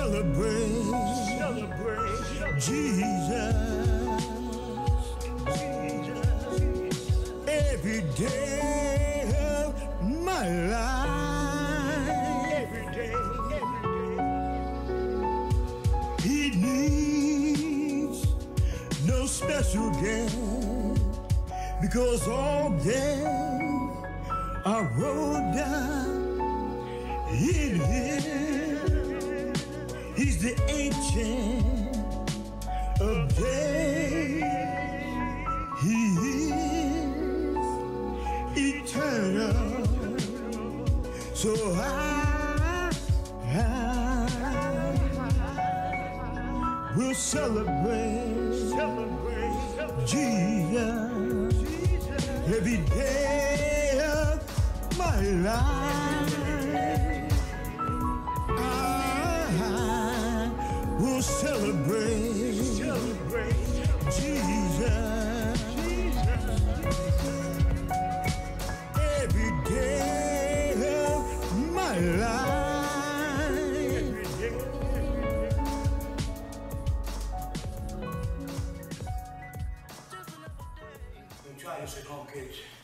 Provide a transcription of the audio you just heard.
celebrate Jesus every day of my life. Every day. He needs no special guest, because all day I wrote down in Him. He's the ancient of days. He is eternal. So I will celebrate Jesus every day of my life. I will celebrate Jesus every day of my life. Try to say,